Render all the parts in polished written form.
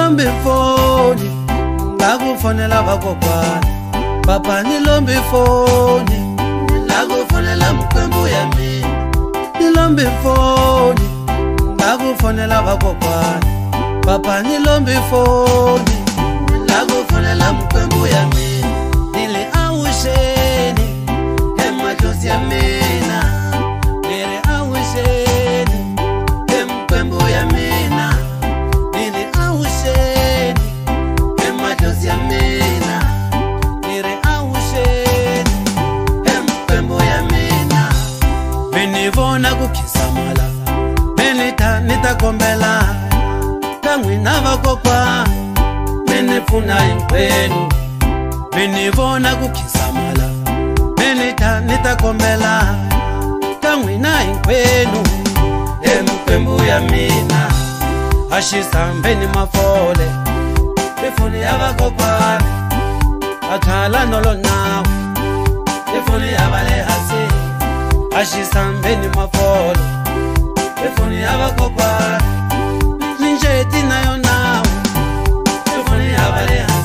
lombe foni ngakufonela vakokwana papa ni lombe foni ngakufonela mkwembu ya mina ni lombe foni ngakufonela vakokwana papa ni lombe foni ngakufonela mkwembu ya mina nile awusheni emadlozi ya mina nile awusheni emkwembu ya mina nile awusheni emadlozi ya mina nile awusheni emkwembu ya mina menivona kukhisamala menita nitakombela kamwina vakokwana menifuna inkwenu menivona kukhisamala menita nitakombela kamwina inkwenu emkwembu ya mina ashizambeni mafole ifuni ya vakokwana athala nolo nawe ifuni ya valehasi ashizambeni mafole ifuni ya vakokwana ninjeti nayo nawe ifuni ya valehasi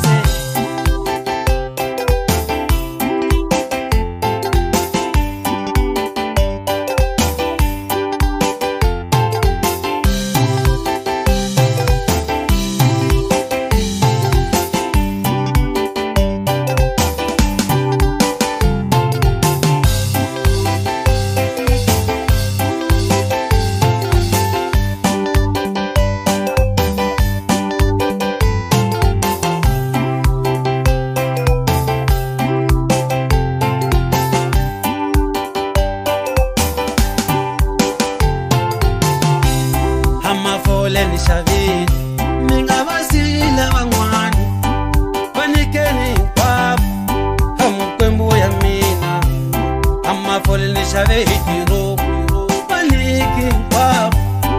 amafole nishavile ningavasile van'wana vanikeni hinkwavo amkwembu ya mina amafole nishave hi diromu vaniki hinkwavo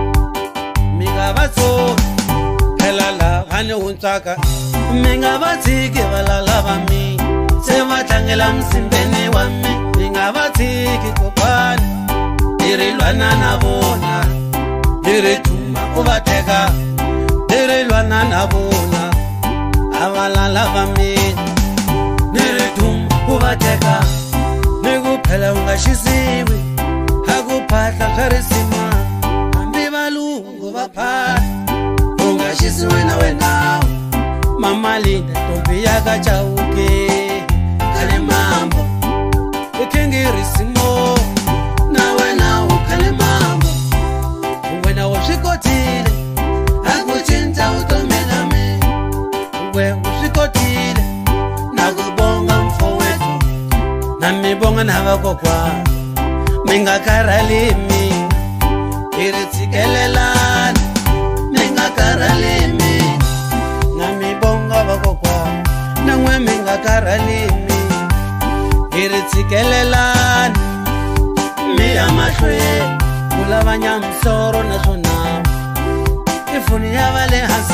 mingavatsoni phela lava ni huntswaka mingavatshiki valala va mina se va tlangela msimbeni wa mina mingavatshiki kokwana irilwana na vona dirituma uvateka dirilwana na vona avalala va mina dirituma uvateka nikuphela ungaxisiwi hakuphahla swa risima hambi valungu va phahla ungaxisiwi na wenawu mamalinda ntombi yaka Chauke khale mambo ikhingirisimo na wenawu khale mambo wena usvikotile akucinca vutomi na mina we usvikotile nakubonga mfo wetu na mibonga na vakokwana mingakarhali mina iri tshikelelani mingakarhali mina na mibonga vakokwana nan'we mingakarhali mina iri tshikelelani miya mahlweni kulavanya msoro na swona ifuni ya valehasi